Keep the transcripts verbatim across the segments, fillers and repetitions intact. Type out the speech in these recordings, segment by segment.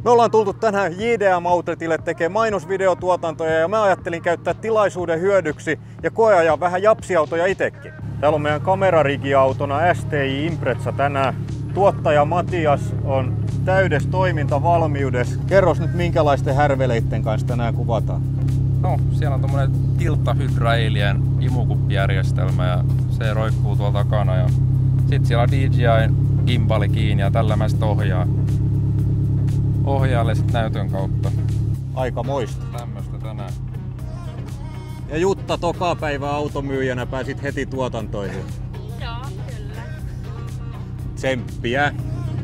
Me ollaan tultu tänään J D M Outletille tekemään mainosvideotuotantoja ja mä ajattelin käyttää tilaisuuden hyödyksi ja koeajaa vähän japsiautoja itekin. Täällä on meidän kamerarigiautona S T I Impreza tänään. Tuottaja Matias on täydessä toimintavalmiudessa. Kerros nyt minkälaisten härveleitten kanssa tänään kuvataan. No, siellä on tommonen Tiltta Hydra Alien imukuppijärjestelmä ja se roikkuu tuolta takana. Ja sit siellä on D J I gimbali kiinni ja tällä mä sit ohjaan. Ohjaalle sit näytön kautta. Aika moista. Tämmöstä tänään. Ja Jutta, toka päivä automyyjänä pääsit heti tuotantoihin. Joo, kyllä. Tsemppiä.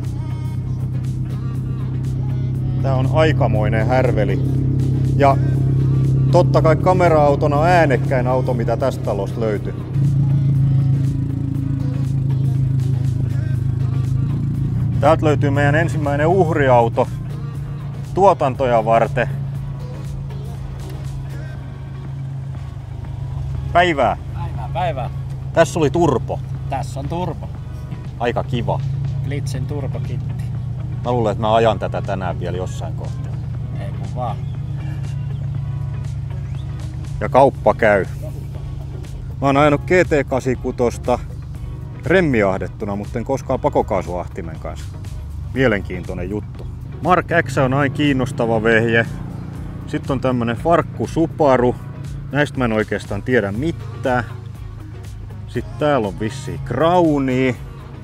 Tää on aikamoinen härveli. Ja totta kai kamera-autona on äänekkäin auto, mitä tästä talosta löytyy. Täältä löytyy meidän ensimmäinen uhriauto tuotantoja varten. Päivää. Päivää, päivää. Tässä oli turbo. Tässä on turbo. Aika kiva. Blitzin turbokitti. Mä luulen, että mä ajan tätä tänään vielä jossain kohtaa. Ei kun vaan. Ja kauppa käy. Mä oon ajanut G T kahdeksankymmentäkuusi remmiahdettuna, mutta en koskaan pakokaasuahtimen kanssa. Mielenkiintoinen juttu. Mark X on aina kiinnostava vehje. Sitten on tämmönen farkku Subaru. Näistä mä en oikeastaan tiedä mitään. Sitten täällä on vissiin Crownia.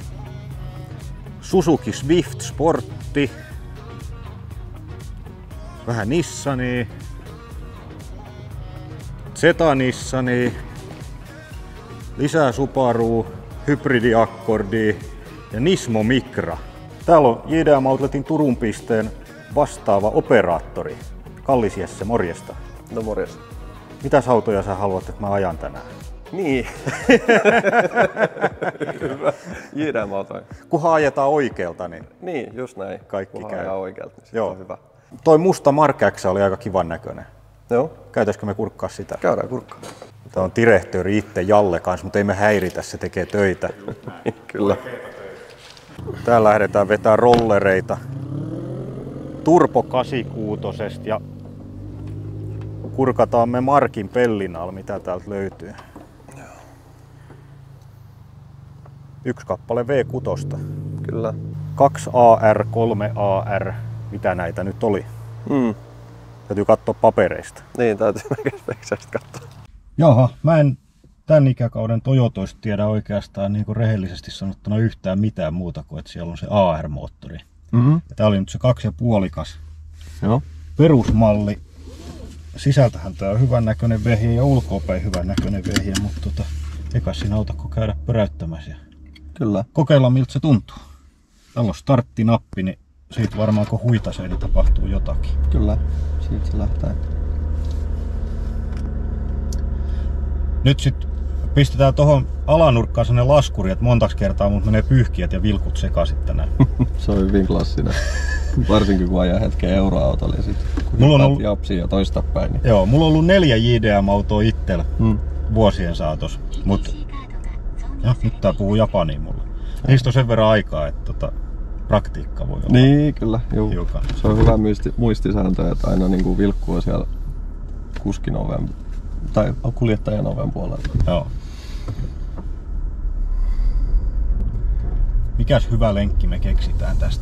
Suzuki Swift Sportti. Vähän Nissania. Zeta-Nissania. Lisää Subaru, hybridiakkordia ja Nismo Micra. Täällä on J D M Outletin Turun pisteen vastaava operaattori. Kallis Jesse, morjesta. No morjesta. Mitäs autoja sä haluat, että mä ajan tänään? Niin. Hyvä. J D M autoja. Kunhan ajetaan oikealta, niin Niin, just näin. kaikki Kunhan käy. ajaa oikealta, niin Joo. on hyvä. Toi musta Mark X oli aika kivan näköinen. Joo, Käytäisikö me kurkkaa sitä? käydään kurkkaan. Tää on direhtööri itse Jalle kanssa, mutta ei me häiritä, se tekee töitä. Kyllä. Täällä lähdetään vetää rollereita Turbo kahdeksankymmentäkuusi ja kurkataan me Markin pellin alla, mitä täältä löytyy. Yksi kappale V kuusi. Kyllä. kaksi A R, kolme A R, mitä näitä nyt oli? Mm. Täytyy katsoa papereista. Niin, täytyy näköisesti katsoa. Jaha, mä en tämän ikäkauden Toyotoista tiedä oikeastaan niin kuin rehellisesti sanottuna yhtään mitään muuta kuin, että siellä on se A R-moottori. Mm-hmm. Ja tää oli nyt se kaksi ja puolikas Joo. perusmalli. Sisältähän tää on hyvän näköinen vehje ja ulkoapäin hyvän näköinen vehje, mutta tota, eikä siinä autakko käydä pöräyttämässä. Kyllä. Kokeillaan miltä se tuntuu. Täällä on starttinappi, niin siitä varmaan kun huitasee, niin tapahtuu jotakin. Kyllä. Siitä se lähtee. Nyt sit pistetään tohon alanurkkaan sellainen laskuri, että montaks kertaa mut menee pyyhkiät ja vilkut sekaisin tänään. Se on hyvin klassinen. Varsinkin kun ajaa hetken euroautolla ja sit kun Mulla on ollut... ollut- japsia ja toista päin. Niin... Joo, mulla on ollut neljä J D M-autoa itsellä Mm. vuosien saatossa, mut ja, nyt tää puhuu japania mulle. Niistä on sen verran aikaa, että tota, praktiikka voi olla Niin, kyllä. Juu. hiukan. Se on hyvä muisti, muistisääntö, että aina niin kuin vilkku on siellä kuskin oven tai kuljettajan oven puolella. Joo. Mikäs hyvä lenkki me keksitään tästä?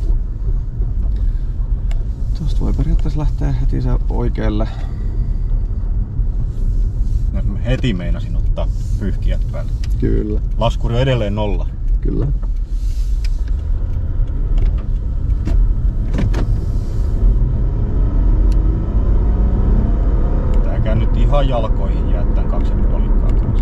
Tuosta voi periaatteessa lähteä heti se oikealle. No, mä heti meinasin ottaa pyyhkiät päälle. Kyllä, Laskuri on edelleen nolla. kyllä. Tääkää nyt ihan jalkoihin jää tän kaksi ja puolikkaan kanssa.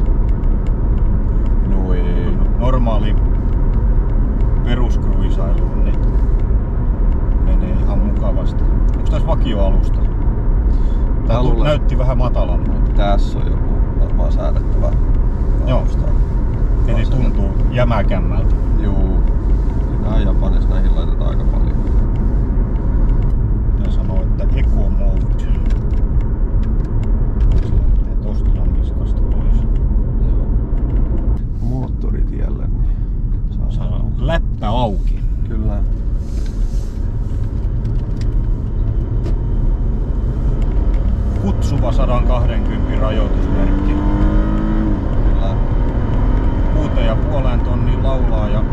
Noin. Normaali peruskruisailuun niin menee ihan mukavasti. Onko tässä vakioalusta? Tää luulen. näytti vähän matalammalta. Tässä on joku varmaan säädettävä Joo. alusta. Eli tuntuu jämäkämmältä. Juu. Nämä Japanissa näihin laitetaan aika paljon. Tää sanoo, että Eco Mode. Se lähtee tosta niskasta pois. Joo. Moottoritielle, niin saa Läppä auki. Kyllä. vahva sata kaksikymmentä rajoitusmerkki. Kyllä. Kuuteen ja puoleen tonniin laulaa ja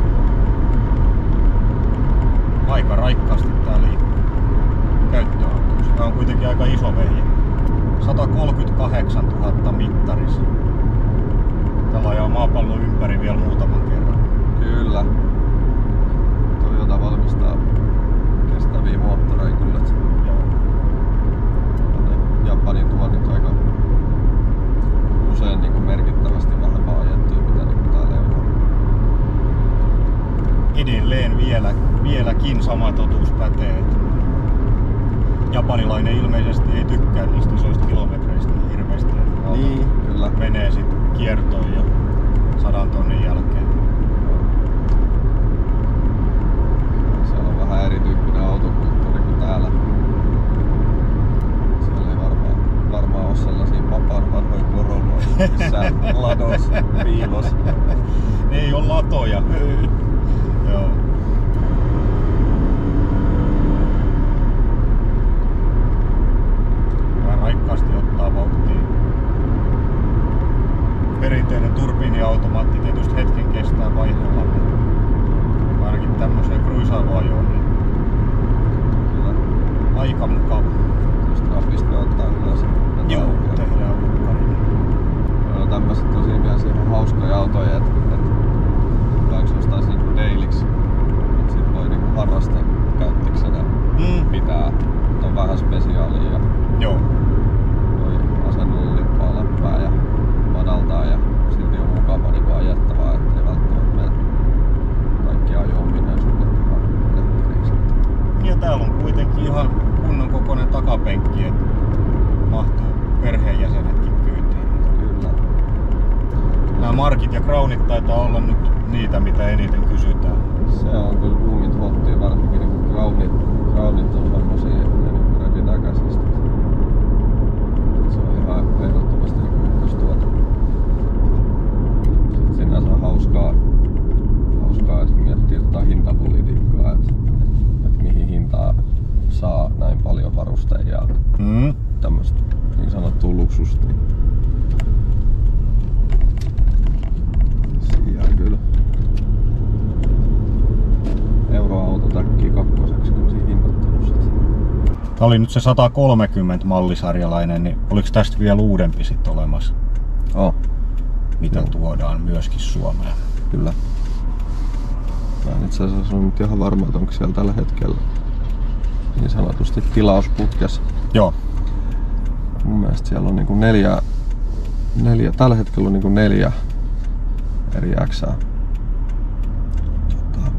aika raikkaasti tää liikkuu käyttöautoksi. Tää on kuitenkin aika iso vehje. sata kolmekymmentäkahdeksantuhatta mittaris. Tällä ajaa maapallon ympäri vielä muutaman kerran. Kyllä. Toyota valmistaa kestäviä moottoreja kyllä. Joo. Ne Japanin tuonnit aika usein niin kuin merkittävästi vähemmän ajettuja mitä niin kuin täällä Euroopassa. Edelleen vielä, vieläkin sama totuus pätee. Japanilainen ilmeisesti ei tykkää niistä isoista kilometreistä hirveästi. Niin, kyllä. Menee sit kiertoon jo sadan tonnin jälkeen. Siellä on vähän erityyppinen autokulttuuri kuin täällä. Siellä ei varmaan, varmaan ole sellaisia papan vanhoja koroloja missään lados, piilos. Ne ei oo latoja. Joo. Vähän raikkaasti ottaa vauhtia. Perinteinen turbiiniautomaatti tietysti hetken kestää vaihdella, mutta ainakin tämmöiseen cruisailuajoon niin Kyllä. aika mukava. Jos trafista ottaa ylös. Joo, tehdään ukkari. Joo, tämmöset tosi myös ihan hauskoja autoja, että et, vaikka ostais niinku dailiksi, että sit voi niinku harrasta käyttiksenä Mm. pitää. Että on vähän spesiaalia ja Joo. voi asennolla lippaa läppää ja madaltaa ja silti on mukava niinku ajettavaa, ettei välttämättä mene kaikki ajo-ominaisuudet ihan letteriksi. Ja täällä on kuitenkin ihan kunnon kokoinen takapenkki, että mahtuu perheenjäsenetkin kyytiin. Kyllä. Nämä markit ja crownit taitaa olla nyt niitä, mitä eniten kysytään. Se on kyllä kuumin hottia, varsinkin niinku crownit, crownit on semmosia, että ne niinku revitää käsistä. Se on ihan ehdottomasti niinku ykköstuote. Sitten sinänsä on hauskaa, hauskaa että miettiä jotain hintapolitiikkaa, että et mihin hintaa saa näin paljon varusteja ja Mm. tämmöstä niin sanottua luksusta. Niin siihen kyllä euroautotäkkiä kakkoseksi kyllä siinä hinnoittelussa. Tämä oli nyt se sata kolmekymmentä mallisarjalainen, niin oliko tästä vielä uudempi sit olemassa, Oh, mitä Joo. tuodaan myöskin Suomeen? kyllä. Mä en itse asiassa ole nyt ihan varma, että onko siellä tällä hetkellä niin sanotusti tilausputkessa. Joo. Mun mielestä siellä on niinku neljä, neljä tällä hetkellä on niinku neljä eri Xää. Tota,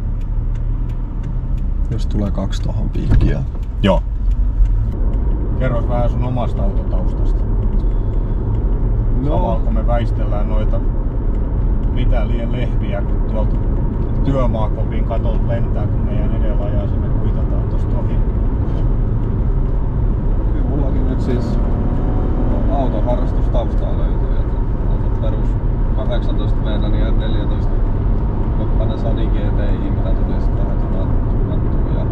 jos tulee kaksi tohon piikkiä. Joo. Kerros vähän sun omasta autotaustasta. Samalla kun me väistellään noita mitä liian lehviä, kun tuolta työmaakopin katolta lentää, kun meidän edellä ajaa, se me kuitataan tosta ohi. Kyllä mullakin nyt siis autoharrastustaustaa löytyy. Että perus kahdeksantoista meidän ja neljätoista koppainen Sadi G T I, mitä tuli sitten vähän tunnattua ja,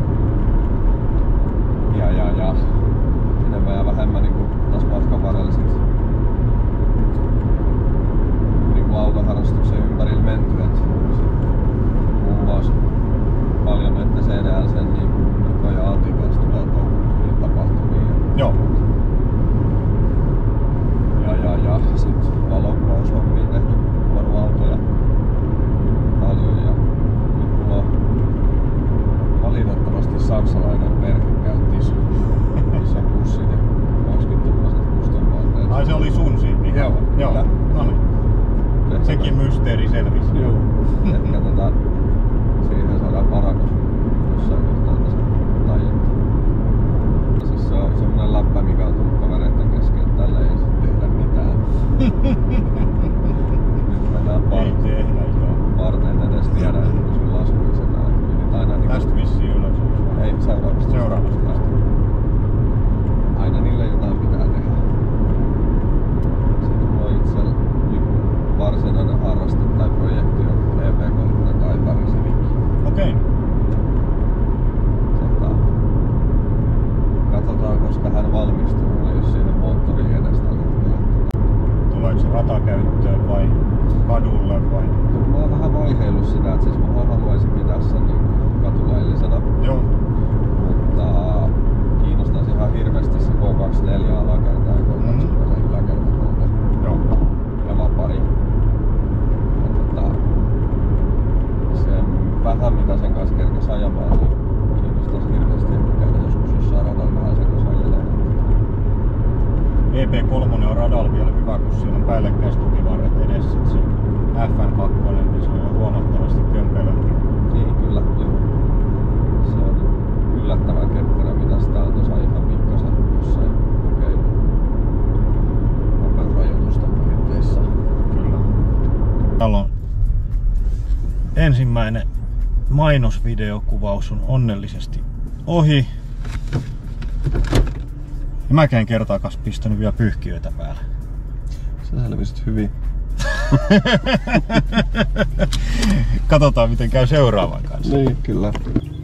ja, ja, ja enemmän ja vähemmän niin tässä matkan varrella sit, niin autoharrastuksen ympärillä menty. Et, muun muassa paljon nyt C D L sen niin Niko ja Antin kanssa tulee toukokuun tapahtumia. Joo. Ja, ja, ja sit valokuvaushommia tehty autoja paljon ja nyt mulla on valitettavasti saksalainen perhe käytti iso, iso bussi ja kaksikymmentä kustonvaatteet. Ai se oli sun siinä? Joo, Joo. kyllä. No niin. Sekin mysteeri selvisi. Joo. Ehkä tota, siihen saadaan paranus jossain kohtaa tässä taijetta. Siis se on semmonen läppä, koska hän valmistuu, mulla ei ole siihen moottoriin edes tällä hetkellä. Tuleeko se ratakäyttöön vai kadulle vai? Mä oon vähän vaiheillut sitä, että siis mä haluaisin pitää sen niin katulaillisena. Joo. Mutta kiinnostaisi ihan hirveästi se K kaksikymmentäneljä alakerta ja K kaksikymmentä yläkerta kolme. Joo. Ja vapari. Ja tota, se vähän mitä sen kanssa kerkes ajamaan, niin kiinnostaisi hirveästi ehkä käydä joskus jossain radalla vähän sen kanssa ajelee. E P kolme on radalla vielä hyvä, kun siellä on päällekkäistukivarret edessä. Se F N kaksi, niin se on jo huomattavasti kömpelömpi. Niin kyllä, joo. Se on yllättävän ketterä, mitä sitä on tuossa ihan pikkasen jossain kokeilu nopeusrajoitusten puitteissa. Kyllä. Täällä on ensimmäinen mainosvideokuvaus on onnellisesti ohi. Ja mä käyn kertaakas pistänyt vielä pyyhkiöitä päälle. Sä selvisit hyvin. Katsotaan miten käy seuraavan kanssa. Niin, kyllä.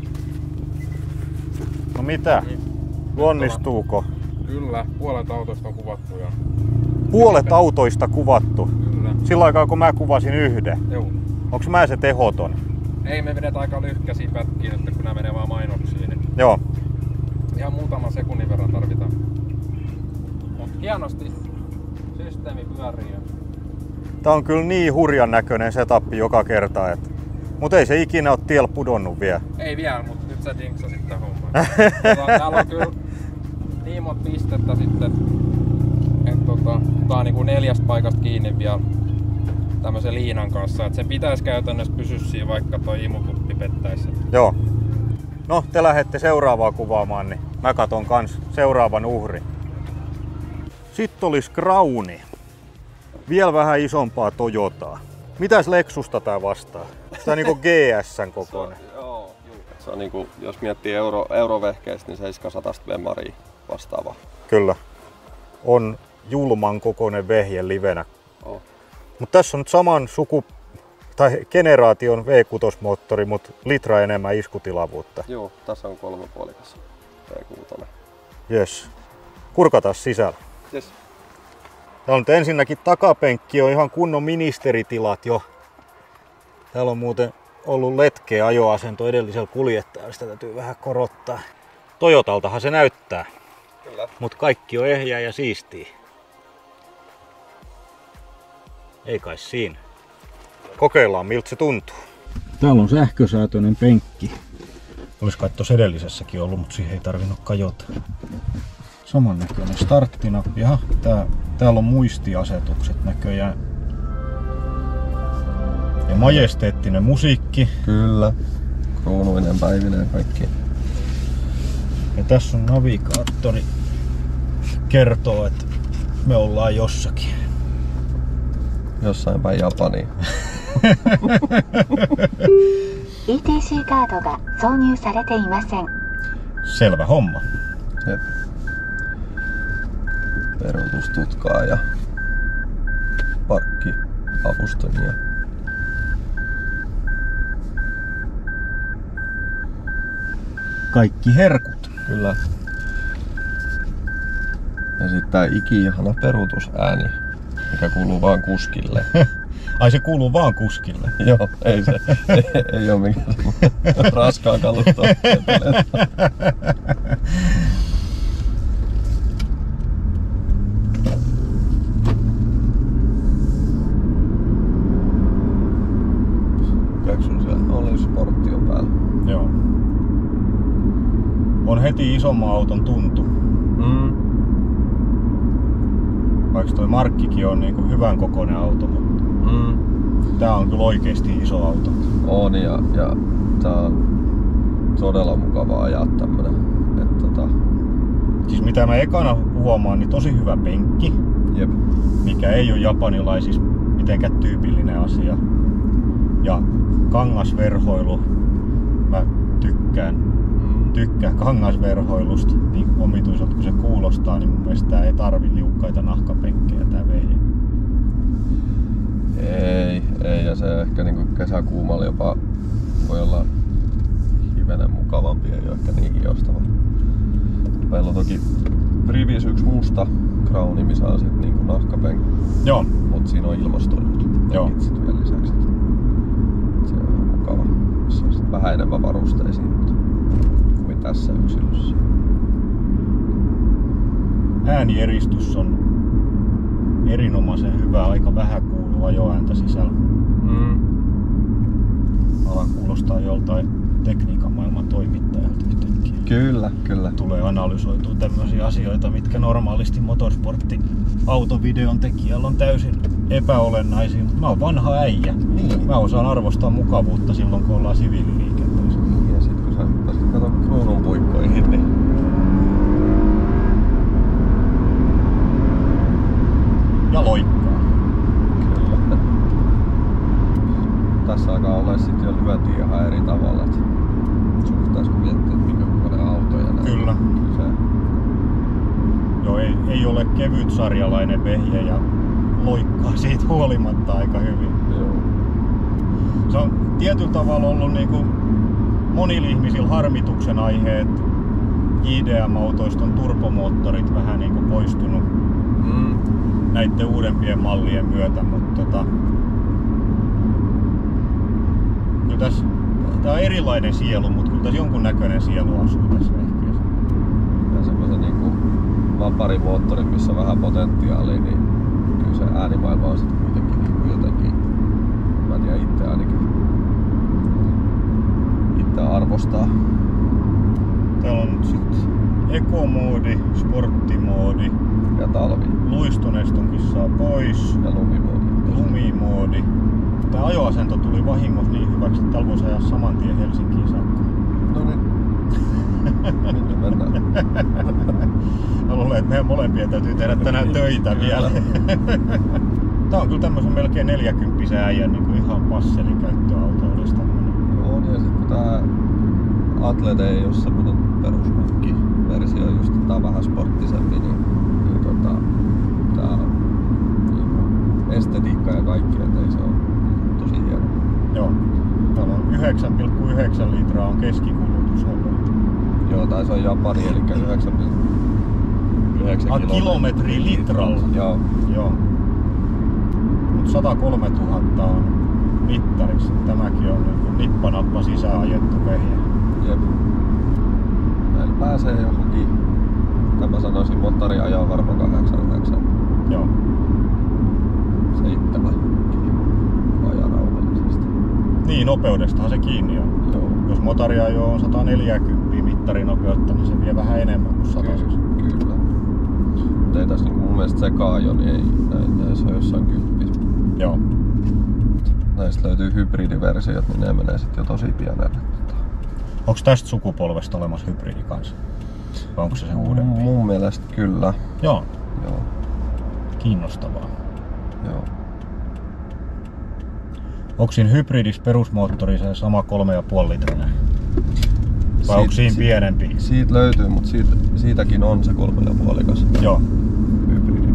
No mitä? Onnistuuko? Kyllä, puolet autosta on kuvattu ja... Puolet autoista kuvattu. Kyllä. Sillä aikaa kun mä kuvasin yhden. Joo. Onks mä se tehoton? Ei, me vedetään aika lyhkäisiä pätkiä nyt, kun nää menee vaan mainoksiin. Niin Joo. ihan muutaman sekunnin verran tarvitaan. Mut hienosti systeemi pyörii. Tää on kyllä niin hurjan näköinen setappi joka kerta, että... Mut ei se ikinä oo tiellä pudonnut vielä. Ei vielä, mut nyt sä dinksasit tän homman. tota, täällä on kyllä niin monta pistettä sitten, että tota, tää on niinku neljästä paikasta kiinni vielä tämmösen liinan kanssa. Et sen pitäisi käytännössä pysyä siinä, vaikka toi imukuppi pettäisi. Joo. No, te lähdette seuraavaa kuvaamaan, niin mä katon kans seuraavan uhrin. Sitten olisi Crowni. Vielä vähän isompaa Toyotaa. Mitäs Lexusta tää vastaa? Tää on niinku G S:n kokoinen. Se on, joo, juu. Se on niinku, jos miettii euro, eurovehkeistä, niin seitsemänsataasta Vemaria vastaava. Kyllä. On julman kokoinen vehje livenä. Oh. Mut tässä on nyt saman suku tai generaation V kuusi moottori, mut litra enemmän iskutilavuutta. Joo, tässä on kolmepuolikas V kuusi. Jes. Kurkataan sisällä. Yes. Täällä on nyt ensinnäkin takapenkki on ihan kunnon ministeritilat jo. Täällä on muuten ollut letkeä ajoasento edellisellä kuljettajalla, sitä täytyy vähän korottaa. Toyotaltahan se näyttää, Kyllä. mut kaikki on ehjää ja siistiä. Ei kai siinä. Kokeillaan miltä se tuntuu. Täällä on sähkösäätöinen penkki. Olis kai tossa edellisessäkin ollut, mutta siihen ei tarvinnut kajota. Samannäköinen starttinappi. Jaha, tää, täällä on muistiasetukset näköjään. Ja majesteettinen musiikki. Kyllä. Kruunuinen, päivinen, kaikki. Ja tässä on navigaattori. Kertoo, että me ollaan jossakin. Jossain päin Japaniin. E T C カードが挿入されていません。 Selvä homma. Jep. Perutustutkaa ja parkkiavustamia. Kaikki herkut. Kyllä. Ja sitten tää ikiihana peruutusääni, mikä kuuluu vaan kuskille. Ai se kuuluu vaan kuskille. Joo, ei se. ei, ei oo mikään semmoinen raskaan kalustoon. Jaksun siellä oli sportti on päällä. Joo. On heti isomman auton tuntu. Mm. Vaikka toi Markkikin on niinku hyvän kokoinen auto, mutta Mm. tää on kyllä oikeesti iso auto. On ja, ja tää on todella mukava ajaa tämmönen. Et, tota, Siis mitä mä ekana huomaan, niin tosi hyvä penkki, jep. mikä ei ole japanilaisissa mitenkään tyypillinen asia. Ja kangasverhoilu, mä tykkään, Mm. tykkään kangasverhoilusta, niin omituiselta kun se kuulostaa, niin mun mielestä tää ei tarvi liukkaita nahkapenkkejä tää vehje. Ei, ei ja se ehkä niinku kesäkuumalla jopa voi olla hivenen mukavampi, ei ole ehkä niin joustava. Meillä on toki rivis yksi musta Crown, missä on sit niinku nahkapenkki. Joo. Mut siinä on ilmastoidut Joo. sit vielä lisäksi. Se on ihan mukava. Se on sit vähän enemmän varusteisia kuin tässä yksilössä. Äänieristys on erinomaisen hyvä, aika vähän kuuluu ajoääntä sisällä. Mm. Alan kuulostaa joltain tekniikan maailman toimittajalta yhtäkkiä. Kyllä, kyllä. Tulee analysoitua tämmöisiä asioita, mitkä normaalisti motorsportti-autovideon tekijällä on täysin epäolennaisia, mutta mä oon vanha äijä. Niin. Mä osaan arvostaa mukavuutta silloin, kun ollaan siviililiikenteessä. Ja sit kun sä hyppäsit kato kruunun puikkoihin, niin Ja loikkaa. kyllä. Tässä alkaa olla sit jo lyönti ihan eri tavalla. Et suhteessa kun miettii, että minkä kokoinen auto ja näin. Kyllä. Se, Joo, ei, ei ole kevyt sarjalainen vehje ja loikkaa siitä huolimatta aika hyvin. joo. Se on tietyllä tavalla ollut niinku monilla ihmisillä harmituksen aihe, että J D M-autoista on turbomoottorit vähän niinku poistunut Mm. näiden uudempien mallien myötä, mutta tota, no tässä, tää on erilainen sielu, mutta kyllä tässä jonkunnäköinen sielu asuu tässä vehkeessä. Ja semmosen niinku vaparimoottorin, missä on vähän potentiaalia, niin kyllä se äänimaailma on sit kuitenkin niinku jotenkin, mä en tiedä, itse ainakin itse arvostaa. Täällä on sit ekomoodi, sporttimoodi, Ja talvi luistonestonkin saa pois, ja lumimoodi. lumimoodi. Tää ajoasento tuli vahingossa niin hyväksi, että täällä voisi ajaa saman tien Helsinkiin saakka. No niin. Minne mennään? Mä luulen, että meidän molempien täytyy tehdä tänään töitä Kyllä. vielä. Tää on kyllä tämmösen melkein neljäkymppisen äijän niin kuin ihan passelikäyttöauto olisi tämmönen. On, ja sit kun tää Atlete ei oo semmonen perusmunkki-versio, just tää on vähän sporttisempi, niin, niin tota, tää on niinku estetiikka ja kaikki, et ei se oo tosi hieno. Joo. Täällä on yhdeksän pilkku yhdeksän litraa on keskikulutus ollut. Joo, tai se on Japani, eli yhdeksän pilkku yhdeksän Ah, kilometriä litralla. Joo. Joo. Mut sata kolme tuhatta on mittarissa. Tämäkin on niin nippanappa sisään ajettu vehje. Jep. Näillä pääsee johonkin, mitä mä sanoisin, moottoriajoa varmaan kahdeksan yhdeksän. Joo. Seitsemän ajaa rauhallisesti. Niin, nopeudestahan se kiinni on. Joo. Jos motoriajo on sata neljäkymmentä mittarinopeutta, niin se vie vähän enemmän kuin sata. Kyllä. Kyllä. Mutta ei tässä niinku mun mielestä sekaajo, niin ei näin, näin se on jossain kymppissä. Joo. Näistä löytyy hybridiversiot, niin ne menee sit jo tosi pienelle. Onko tästä sukupolvesta olemassa hybridi kanssa? Vai onko se se uudempi? Mun mielestä kyllä. Joo. Joo. Kiinnostavaa. Joo. Onko siinä hybridissä perusmoottori se sama kolme pilkku viisi litrinen? Vai onko siinä si- pienempi? Siitä löytyy, mutta siitä, siitäkin on se kolme ja puolikas Joo. hybridi.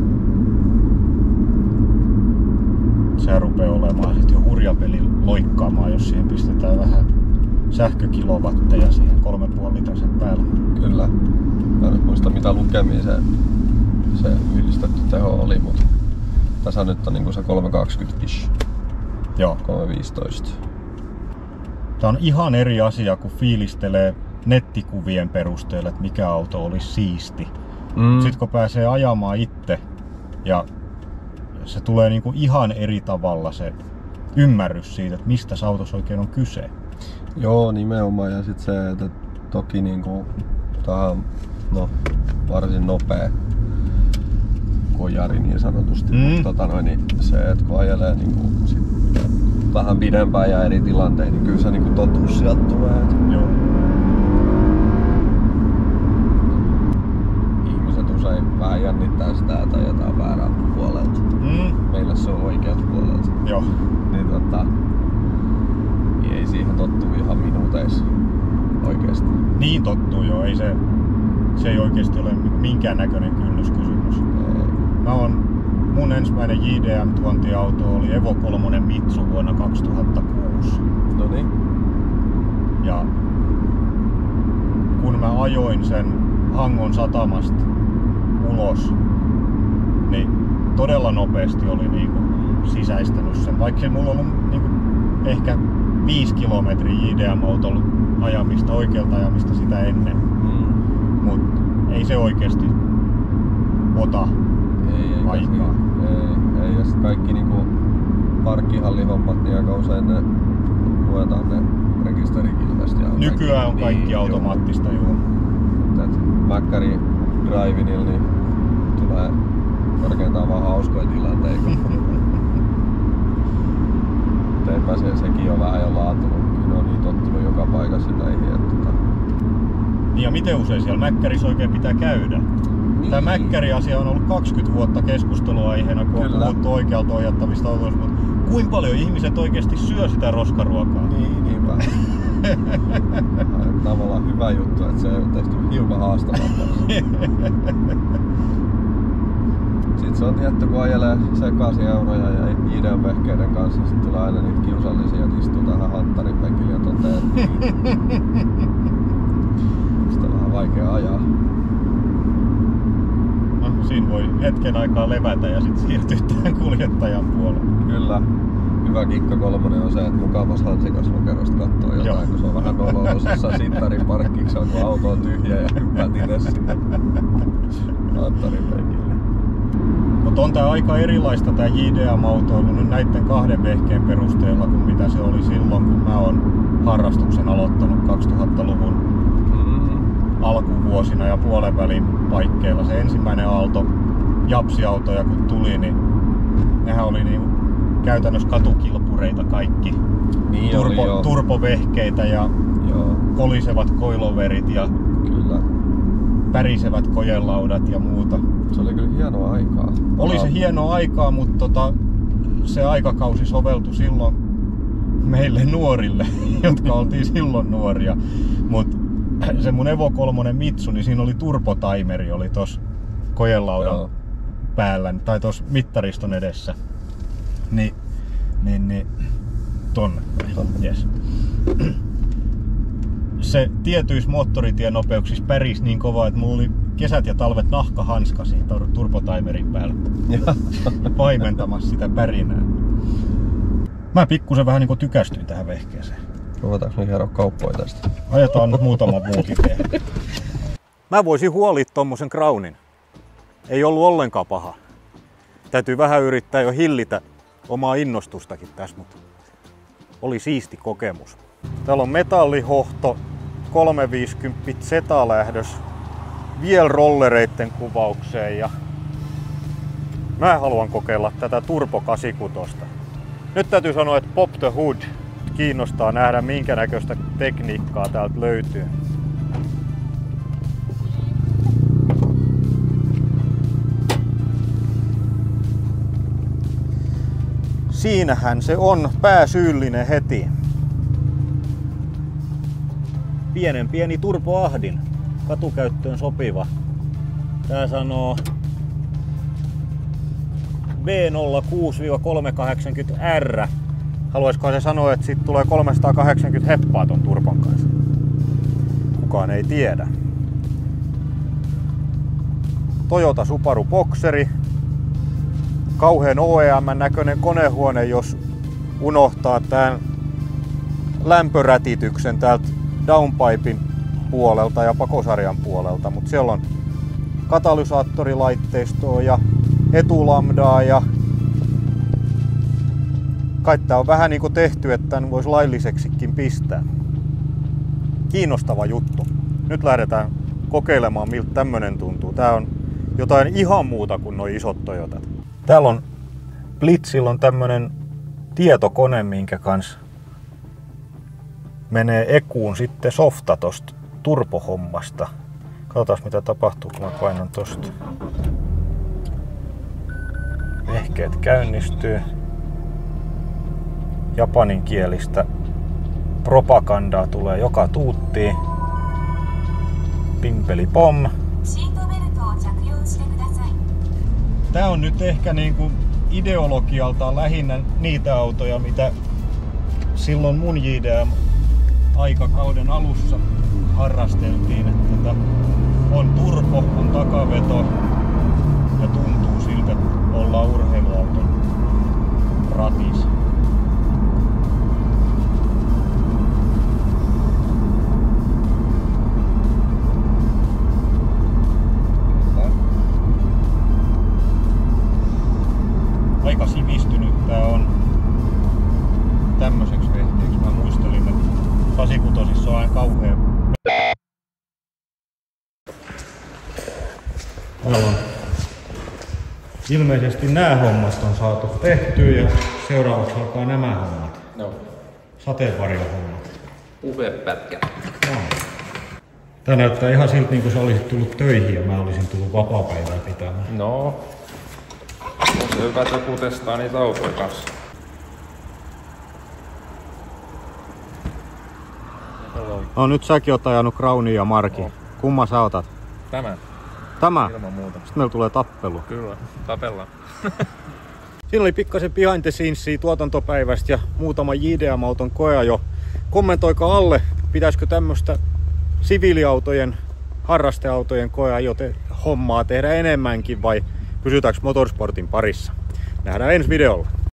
Se rupeaa olemaan sit jo hurja peli loikkaamaan, jos siihen pistetään vähän sähkökilowatteja siihen kolme pilkku viisi litrasen päälle. Kyllä. Mä en nyt muista mitä lukemia se, se yhdistetty teho oli, mutta tässä nyt on niinku se kolme kaksikymmentä ish, Joo. kolme viisitoista. Tää on ihan eri asia, kun fiilistelee nettikuvien perusteella, että mikä auto olisi siisti. Mm. Sitten kun pääsee ajamaan itse ja se tulee niinku ihan eri tavalla se ymmärrys siitä, että mistä se autossa oikein on kyse. Joo, nimenomaan. Ja sit se, että toki niinku tää on no, varsin nopea kojari niin sanotusti. Mm. Mutta tota noin, niin se, että kun ajelee niinku sit vähän pidempään ja eri tilanteita, niin kyllä se niinku totuus sieltä tulee. Et Joo. ihmiset usein vähän jännittää sitä, että ajetaan väärältä puolelta. Mm. Meillä se on oikealta puolelta. Joo. Niin tota, niin ei siihen tottu ihan minuuteissa oikeesti. Niin tottuu jo, ei se, se ei oikeesti ole minkään näköinen kynnyskysymys. Ei. Mä oon, mun ensimmäinen J D M-tuontiauto oli Evo kolme Mitsu vuonna kaksituhattakuusi. Noniin. Ja kun mä ajoin sen Hangon satamasta ulos, niin todella nopeasti oli niinku sisäistänyt sen. Vaikka se mulla on ollut niinku ehkä viisi kilometriä J D M-autolla ajamista, oikealta ajamista sitä ennen. Mm. Mut ei se oikeesti ota ei, aikaa. Ei, ei. Ja sit kaikki niinku parkkihallihommat, niin aika usein ne luetaan ne rekisterikilvestä. Nykyään on kaikki niin, automaattista, joo. Mäkkäri Drivinilla niin tulee korkeintaan vaan hauskoja tilanteita. Eipä se, sekin on vähän jo laatunut. Kyllä on niin tottunut joka paikassa näihin. Että... Niin ja miten usein siellä Mäkkärissä oikein pitää käydä? Niin. Tämä Mäkkäri-asia on ollut kaksikymmentä vuotta keskustuaiheena, kun Kyllä. on puhuttu oikealta ohjattavista autoista, mutta kuinka paljon ihmiset oikeasti syö sitä roskaruokaa? Niin, niinpä. Tavallaan hyvä juttu, että se on tehty hiukan haastavampaa. Sitten se on tietty, kun ajelee sekaisin euroja ja ideenvehkeiden kanssa, niin sitten tulee aina niitä kiusallisia, että istuu tähän hanttarin penkille ja toteaa, että sitä on vähän vaikea ajaa. No, siinä voi hetken aikaa levätä ja sitten siirtyä tähän kuljettajan puolelle. Kyllä. Hyvä kikka kolmonen on se, että mukavas hansikas lokerosta kattoo jotain, Joo. kun se on vähän nololosessa sittarin parkkiksi, kun auto on tyhjä ja hyppäät itse sinne hanttarin penkille. Mutta on tää aika erilaista tää J D M-autoilu nyt näitten kahden vehkeen perusteella kuin mitä se oli silloin, kun mä oon harrastuksen aloittanut kaksituhattaluvun mm-hmm. alkuvuosina ja puolen välin paikkeilla. Se ensimmäinen aalto japsiautoja kun tuli, niin nehän oli niinku käytännössä katukilpureita kaikki. Niin Turbo, oli, turbovehkeitä ja joo. kolisevat koiloverit ja kyllä. pärisevät kojelaudat ja muuta. Se oli kyllä hienoa aikaa. Oli se hienoa aikaa, mutta tota, se aikakausi soveltui silloin meille nuorille, jotka oltiin silloin nuoria. Mut se mun Evo kolme Mitsu, niin siinä oli turbotimeri oli tossa kojelaudan Joo. päällä, tai tossa mittariston edessä. Niin, niin, niin tonne. Yes. Se tietyissä moottoritienopeuksissa pärisi niin kovaa, että mulla oli kesät ja talvet nahkahanskasi turbotimerin päällä paimentamassa sitä pärinää. Mä pikkusen vähän niinku tykästyin tähän vehkeeseen. Ruvetaanko me hieroa kauppoja tästä? Ajetaan nyt muutama muukin tehdä. Mä voisin huolia tommosen Crownin. Ei ollut ollenkaan paha. Täytyy vähän yrittää jo hillitä omaa innostustakin tässä, mutta oli siisti kokemus. Täällä on metallihohto kolmeviisikymmentä Z-lähdös vielä rollereitten kuvaukseen ja mä haluan kokeilla tätä Turbo kahdeksankymmentäkuusi. Nyt täytyy sanoa, että Pop the Hood kiinnostaa nähdä minkä näköistä tekniikkaa täältä löytyy. Siinähän se on pääsyyllinen heti. Pienen pieni turboahdin, katukäyttöön sopiva. Tää sanoo V nolla kuusi kolmesataakahdeksankymmentä R. Haluaisikohan se sanoa, että siitä tulee kolmesataakahdeksankymmentä heppaa ton turbon kanssa? Kukaan ei tiedä. Toyota Subaru Boxeri. Kauheen O E M-näköinen konehuone, jos unohtaa tämän lämpörätityksen täältä downpipein puolelta ja pakosarjan puolelta, mutta siellä on katalysaattorilaitteistoa ja etulambdaa ja kai tää on vähän niinku tehty, että tän voisi lailliseksikin pistää. Kiinnostava juttu. Nyt lähdetään kokeilemaan miltä tämmönen tuntuu. Tää on jotain ihan muuta kuin nuo isot Toyotat. Täällä on Blitzillä on tämmönen tietokone, minkä kanssa menee ekuun sitten softa tosta turbohommasta. Katsotaan mitä tapahtuu, kun mä painan tosta. Vehkeet käynnistyy. Japaninkielistä propagandaa tulee joka tuuttiin. Pimpeli pom. Tää on nyt ehkä niinku ideologialtaan lähinnä niitä autoja, mitä silloin mun J D M-aikakauden alussa harrasteltiin. Että tota, on turbo, on takaveto, Meillä on ilmeisesti nämä hommat on saatu tehtyä ja seuraavaksi alkaa nämä hommat. No. Sateenvarjohommat. Uvepätkä. No. Tää näyttää ihan siltä, niin kuin sä olisit tullut töihin ja mä olisin tullut vapaapäivää pitämään. No. On se hyvä, että joku testaa niitä autoja kanssa. No nyt säkin oot ajanut Crownin ja Markin. Oh. Kumman sä otat? Tämä. Tämä? Ilman muuta. Sitten meillä tulee tappelu. Kyllä, tapellaan. Siinä oli pikkasen behind the scenesia tuotantopäivästä ja muutama J D M-auton koeajo. Kommentoikaa alle, pitäisikö tämmöstä siviiliautojen, harrasteautojen koeajo te- hommaa tehdä enemmänkin vai pysytäänkö motorsportin parissa. Nähdään ensi videolla.